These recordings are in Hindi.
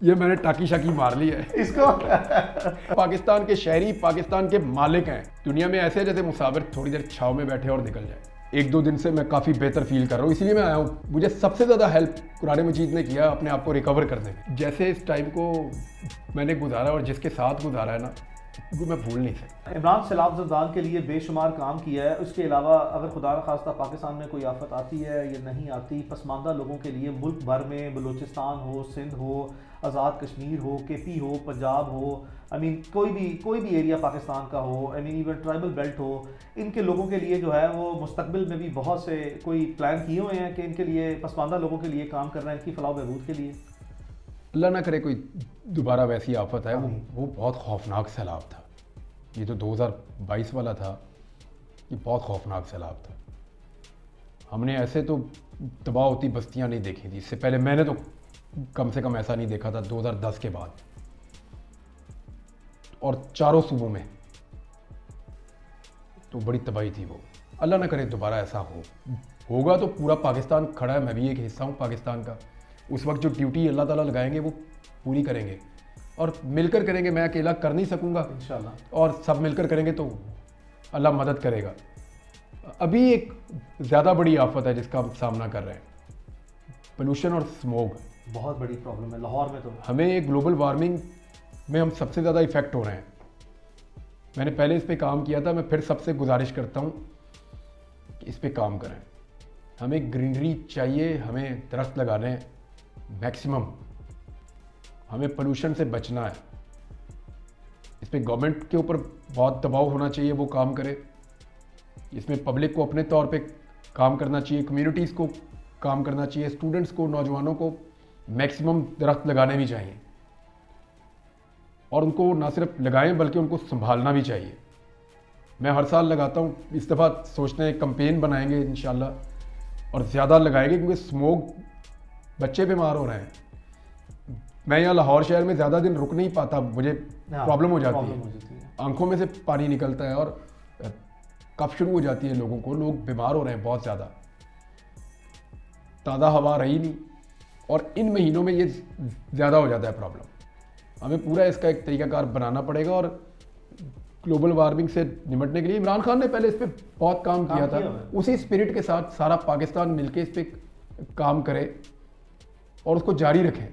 ये मैंने टाकी शाकी मार ली है इसको। पाकिस्तान के शहरी पाकिस्तान के मालिक हैं। दुनिया में ऐसे जैसे मुसाफिर थोड़ी देर छाव में बैठे और निकल जाए। एक दो दिन से मैं काफ़ी बेहतर फील कर रहा हूँ, इसीलिए मैं आया हूँ। मुझे सबसे ज़्यादा हेल्प कुरान मजीद ने किया अपने आप को रिकवर करने में। जैसे इस टाइम को मैंने गुजारा और जिसके साथ गुजारा है ना, वो मैं भूल नहीं सकता। इमरान सैलाब ज़रदान के लिए बेशुमार काम किया है। उसके अलावा अगर खुदा न खास्ता पाकिस्तान में कोई आफत आती है या नहीं आती, पसमानदा लोगों के लिए मुल्क भर में, बलूचिस्तान हो, सिंध हो, आज़ाद कश्मीर हो, KP हो, पंजाब हो, कोई भी एरिया पाकिस्तान का हो, इवन ट्राइबल बेल्ट हो, इनके लोगों के लिए जो है वो मुस्तकबिल में भी बहुत से कोई प्लान किए हुए हैं कि इनके लिए, पसमानदा लोगों के लिए काम करना है, इनकी फलाह बहबूद के लिए। अल्लाह ना करे कोई दोबारा वैसी आफत है। वो बहुत खौफनाक सैलाब था। ये तो 2022 वाला था, ये बहुत खौफनाक सैलाब था। हमने ऐसे तो तबाह होती बस्तियां नहीं देखी थी इससे पहले। मैंने तो कम से कम ऐसा नहीं देखा था 2010 के बाद, और चारों सूबों में तो बड़ी तबाही थी वो। अल्लाह ना करे दोबारा ऐसा होगा तो पूरा पाकिस्तान खड़ा है। मैं भी एक हिस्सा हूँ पाकिस्तान का। उस वक्त जो ड्यूटी अल्लाह ताला लगाएंगे वो पूरी करेंगे और मिलकर करेंगे। मैं अकेला कर नहीं सकूँगा इंशाल्लाह, और सब मिलकर करेंगे तो अल्लाह मदद करेगा। अभी एक ज़्यादा बड़ी आफत है जिसका हम सामना कर रहे हैं, पोल्यूशन और स्मोग। बहुत बड़ी प्रॉब्लम है लाहौर में। तो हमें ग्लोबल वार्मिंग में हम सबसे ज़्यादा इफ़ेक्ट हो रहे हैं। मैंने पहले इस पे काम किया था, मैं फिर सबसे गुजारिश करता हूँ कि इस पे काम करें। हमें ग्रीनरी चाहिए, हमें दरख्त लगाने हैं मैक्सिमम, हमें पोल्यूशन से बचना है। इस पे गवर्नमेंट के ऊपर बहुत दबाव होना चाहिए, वो काम करे। इसमें पब्लिक को अपने तौर पे काम करना चाहिए, कम्युनिटीज़ को काम करना चाहिए, स्टूडेंट्स को, नौजवानों को मैक्सिमम दरख्त लगाने भी चाहिए। और उनको ना सिर्फ लगाएं बल्कि उनको संभालना भी चाहिए। मैं हर साल लगाता हूँ, इस दफ़ा सोचते हैं कैंपेन बनाएंगे इंशाल्लाह और ज़्यादा लगाएंगे, क्योंकि स्मोक बच्चे बीमार हो रहे हैं। मैं यहाँ लाहौर शहर में ज़्यादा दिन रुक नहीं पाता, मुझे प्रॉब्लम हो जाती है। आंखों में से पानी निकलता है और कफ शुरू हो जाती है लोगों को। लोग बीमार हो रहे हैं बहुत ज़्यादा, ताज़ा हवा रही नहीं, और इन महीनों में ये ज़्यादा हो जाता है प्रॉब्लम। हमें पूरा इसका एक तरीकाकार बनाना पड़ेगा। और ग्लोबल वार्मिंग से निपटने के लिए इमरान खान ने पहले इस पर बहुत काम किया था। उसी स्पिरिट के साथ सारा पाकिस्तान मिलके इस पर काम करे और उसको जारी रखें।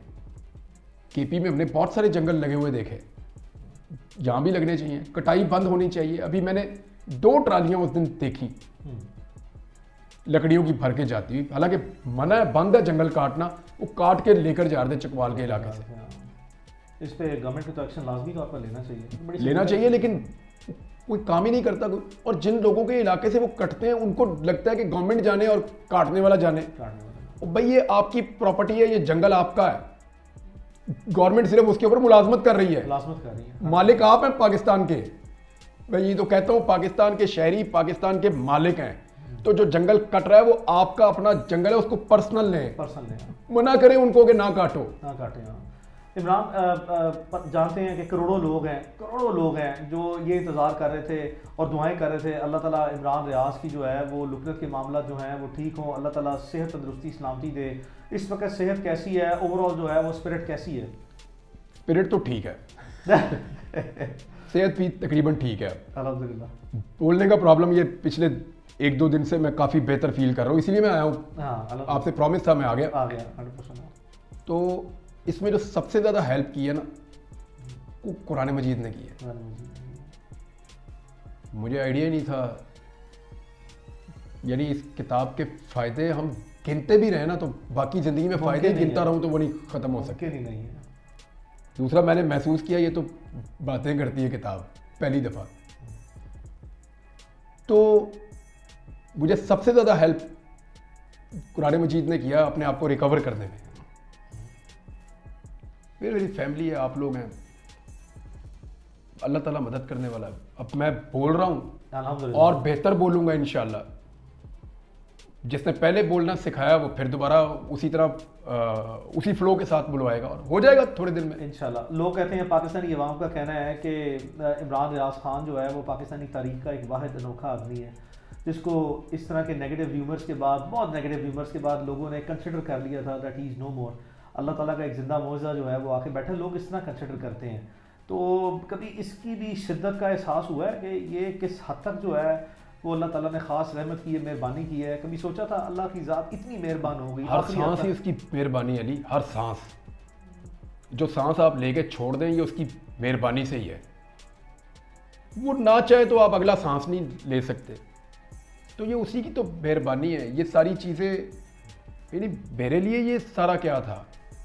KP में हमने बहुत सारे जंगल लगे हुए देखे, यहाँ भी लगने चाहिए। कटाई बंद होनी चाहिए। अभी मैंने 2 ट्रालियाँ उस दिन देखी लकड़ियों की भर के जाती हुई। हालांकि मना है, बंद है जंगल काटना, वो काट के लेकर जा रहे थे चकवाल के इलाके से। इस पे गवर्नमेंट को तो एक्शन लाजमी तौर पर लेना चाहिए, लेकिन कोई काम ही नहीं करता कोई। और जिन लोगों के इलाके से वो कटते हैं उनको लगता है कि गवर्नमेंट जाने और काटने वाला जाने। भाई ये आपकी प्रॉपर्टी है, ये जंगल आपका है, गवर्नमेंट सिर्फ उसके ऊपर मुलाजमत कर रही है। मालिक आप हैं पाकिस्तान के। मैं ये तो कहता हूँ पाकिस्तान के शहरी पाकिस्तान के मालिक हैं। तो जो जंगल कट रहा है वो आपका अपना जंगल है, उसको पर्सनल लें। मना करें उनको कि ना काटो, ना काटें। इमरान जानते हैं कि करोड़ों लोग हैं जो ये इंतज़ार कर रहे थे और दुआएं कर रहे थे। अल्लाह ताला इमरान रियाज की जो है वो लुकरत के मामला जो हैं वो ठीक हो। अल्लाह ताला सेहत, तंदुरुस्ती, सलामती दे। इस वक्त सेहत कैसी है, ओवरऑल जो है वो स्पिरिट कैसी है? स्पिरिट तो ठीक है सेहत भी तकरीबन ठीक है अल्हम्दुलिल्लाह। बोलने का प्रॉब्लम ये पिछले 1-2 दिन से मैं काफ़ी बेहतर फील कर रहा हूँ, इसीलिए मैं आया हूँ। हाँ, आपसे प्रॉमिस था, मैं आ गया 100%। तो इसमें जो सबसे ज़्यादा हेल्प की है ना, वो कुरान मजीद ने की है। मुझे आइडिया ही नहीं था। यानी इस किताब के फ़ायदे हम गिनते भी रहे ना तो बाकी ज़िंदगी में फ़ायदे गिनता रहूँ तो वो नहीं ख़त्म हो सकते। नहीं है। दूसरा मैंने महसूस किया, ये तो बातें करती है किताब पहली दफ़ा। तो मुझे सबसे ज़्यादा हेल्प कुरान मजीद ने किया अपने आप को रिकवर करने में। मेरी फैमिली है, आप लोग हैं, अल्लाह ताला मदद करने वाला है। अब मैं बोल रहा हूँ और बेहतर बोलूँगा इंशाल्लाह। जिसने पहले बोलना सिखाया वो फिर दोबारा उसी तरह उसी फ्लो के साथ बुलवाएगा और हो जाएगा थोड़े दिन में इंशाल्लाह। लोग कहते हैं, पाकिस्तानी अवाम का कहना है कि इमरान रियाज खान जो है वो पाकिस्तानी तारीख का एक वाहिद अनोखा आदमी है, जिसको इस तरह के नेगेटिव र्यूमर्स के बाद, बहुत नेगेटिव र्यूमर्स के बाद लोगों ने कंसिडर कर लिया था that he is no more. Allah ताला का एक ज़िंदा मौजज़ा जो है वो आके बैठा, लोग इस तरह कंसिडर करते हैं। तो कभी इसकी भी शिद्दत का एहसास हुआ है कि ये किस हद तक जो है वो अल्लाह ताला ने ख़ास रहमत की है, मेहरबानी की है? कभी सोचा था अल्लाह की ज़ात इतनी मेहरबान हो गई? हर सांस ही उसकी मेहरबानी है अली, हर सांस, जो सांस आप लेके छोड़ दें ये उसकी मेहरबानी से ही है। वो ना चाहे तो आप अगला सांस नहीं ले सकते, तो ये उसी की तो मेहरबानी है। ये सारी चीज़ें यानी मेरे लिए ये सारा क्या था,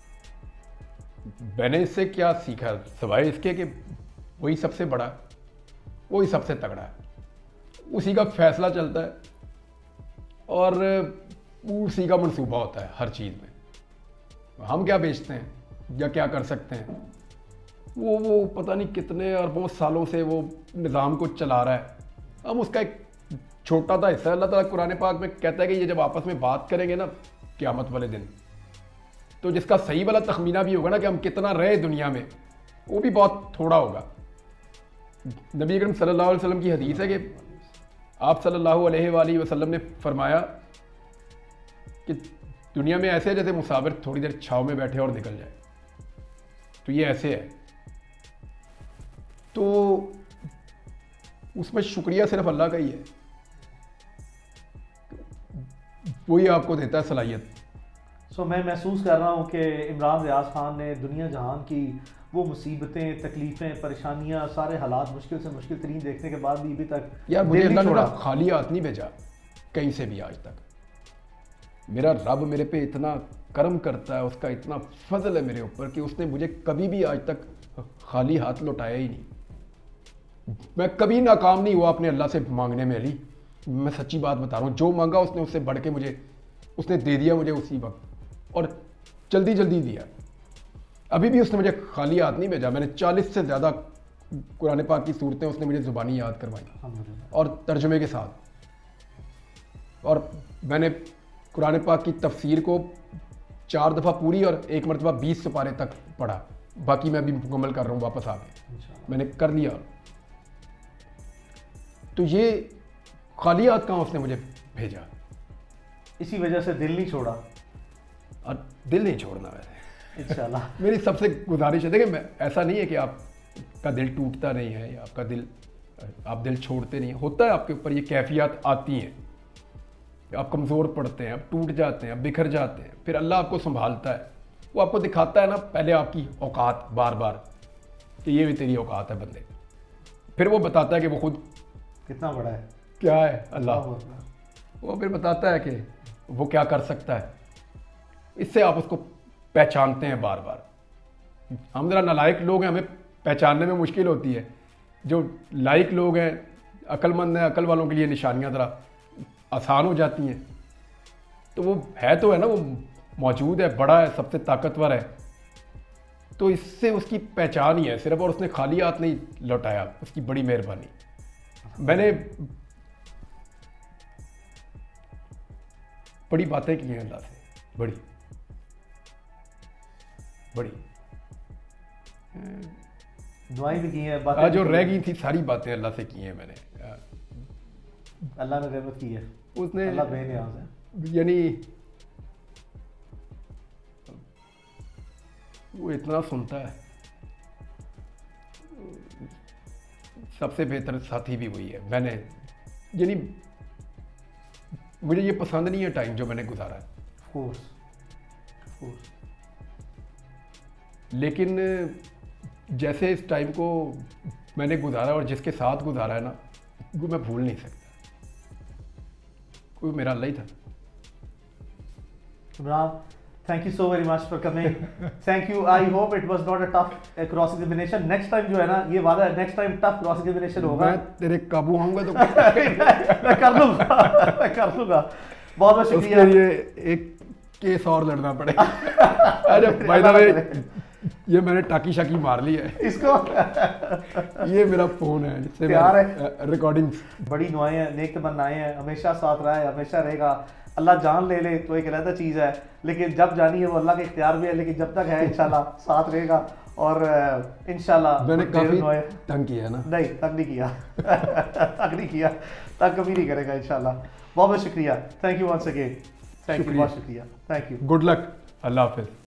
मैंने इससे क्या सीखा सिवाय इसके कि वही सबसे बड़ा, वही सबसे तगड़ा है, उसी का फैसला चलता है और उसी का मंसूबा होता है हर चीज़ में। हम क्या बेचते हैं या क्या कर सकते हैं, वो पता नहीं कितने अरबों सालों से वो निज़ाम को चला रहा है, हम उसका एक छोटा सा हिस्सा। अल्लाह ताला कुरान पाक में कहता है कि ये जब आपस में बात करेंगे ना क़यामत वाले दिन, तो जिसका सही वाला तखमीना भी होगा ना कि हम कितना रहे दुनिया में, वो भी बहुत थोड़ा होगा। नबी अकरम सल्लल्लाहु अलैहि वसल्लम की हदीस है कि आप सल्लल्लाहु अलैहि वसल्लम ने फरमाया कि दुनिया में ऐसे है जैसे मुसाफिर थोड़ी देर छाँव में बैठे और निकल जाए, तो ये ऐसे है। तो उसमें शुक्रिया सिर्फ अल्लाह का ही है, वही आपको देता है सलाहियत। मैं महसूस कर रहा हूँ कि इमरान रियाज खान ने दुनिया जहान की वो मुसीबतें, तकलीफ़ें, परेशानियाँ, सारे हालात मुश्किल से मुश्किल तरीन देखने के बाद भी अभी तक यार मुझे अल्लाह ने खाली हाथ नहीं भेजा कहीं से भी आज तक। मेरा रब मेरे पे इतना करम करता है, उसका इतना फजल है मेरे ऊपर कि उसने मुझे कभी भी आज तक खाली हाथ लौटाया ही नहीं। मैं कभी नाकाम नहीं हुआ अपने अल्लाह से मांगने में अली, मैं सच्ची बात बता रहा हूँ। जो मांगा उसने उससे बढ़ के मुझे उसने दे दिया मुझे उसी वक्त, और जल्दी जल्दी दिया। अभी भी उसने मुझे खाली हाथ नहीं भेजा। मैंने 40 से ज़्यादा कुरान पाक की सूरतें उसने मुझे ज़ुबानी याद करवाई और तर्जुमे के साथ। और मैंने कुरान पाक की तफसीर को 4 दफ़ा पूरी और 1 मरतबा 20 सिपारे तक पढ़ा। बाकी मैं अभी मुकम्मल कर रहा हूँ वापस आके, मैंने कर लिया। तो ये खाली हाथ कहाँ उसने मुझे भेजा। इसी वजह से दिल नहीं छोड़ा, और दिल नहीं छोड़ना वैसे इंशाल्लाह। मेरी सबसे गुजारिश है, देखिए मैं ऐसा नहीं है कि आपका दिल टूटता नहीं है या आपका दिल, आप दिल छोड़ते नहीं, होता है आपके ऊपर ये कैफियत आती हैं, आप कमज़ोर पड़ते हैं, आप टूट जाते हैं, आप बिखर जाते हैं, फिर अल्लाह आपको संभालता है। वो आपको दिखाता है ना पहले आपकी औकात बार बार कि ये भी तेरी औकात है बंदे, फिर वो बताता है कि वो खुद कितना बड़ा है, क्या है अल्लाह, वो फिर बताता है कि वो क्या कर सकता है। इससे आप उसको पहचानते हैं बार बार। हम ज़रा नालायक लोग हैं, हमें पहचानने में मुश्किल होती है। जो लायक लोग हैं, अक्लमंद हैं, अकल वालों के लिए निशानियाँ ज़रा आसान हो जाती हैं। तो वो है तो है ना, वो मौजूद है, बड़ा है, सबसे ताकतवर है, तो इससे उसकी पहचान ही है सिर्फ। और उसने खाली हाथ नहीं लौटाया, उसकी बड़ी मेहरबानी। मैंने बड़ी बातें की हैं अल्लाह से, बड़ी बड़ी दुआएं भी की हैं, बातें जो रह गई थी सारी बातें अल्लाह से की हैं मैंने। अल्लाह ने रहमत की है, उसने, अल्लाह बेनियाज़ है। यानी वो इतना सुनता है। सबसे बेहतर साथी भी वही है। मैंने यानी मुझे ये पसंद नहीं है टाइम जो मैंने गुजारा है, लेकिन जैसे इस टाइम को मैंने गुजारा और जिसके साथ गुजारा है ना, वो मैं भूल नहीं सकता। कोई मेरा अल्लाह ही था। Imran, thank you so very much for coming, thank you. I hope it was not a tough cross examination. Next time जो है ना, ये वादा है, next time tough cross examination होगा। मैं तेरे काबू आऊंगा तो मैं कर लूंगा, मैं कर लूंगा। बहुत बहुत शुक्रिया। ये एक केस और लड़ना पड़ेगा। अरे बाय द वे, ये मैंने टाकी शाकी मार ली है इसको। ये मेरा फोन है जिससे प्यार है, रिकॉर्डिंग्स। बड़ी दुआएं हैं, नेक तमन्नाएं हैं, हमेशा साथ रहा है, हमेशा रहेगा। अल्लाह जान ले ले तो एक अलग चीज़ है, लेकिन जब जानी है वो अल्लाह के इख्तियार में है, लेकिन जब तक है इंशाल्लाह साथ रहेगा। और इंशाल्लाह मैंने काफी तंग किया ना, नहीं तंग नहीं किया तंग नहीं किया, तंग कभी नहीं करेगा इंशाल्लाह। बहुत बहुत शुक्रिया, thank you once again, thank you, बहुत शुक्रिया, थैंक यू, गुड लक, अल्लाह हाफिज।